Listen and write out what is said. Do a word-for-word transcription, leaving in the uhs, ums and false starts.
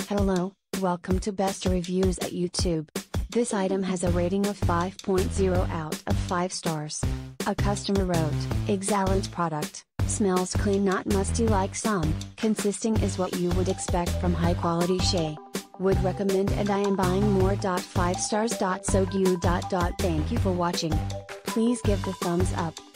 Hello, welcome to Best Reviews at YouTube. This item has a rating of five point zero out of five stars. A customer wrote, "Excellent product, smells clean not musty like some, consisting is what you would expect from high quality shea. Would recommend and I am buying more. five stars. So you. Thank you for watching. Please give the thumbs up.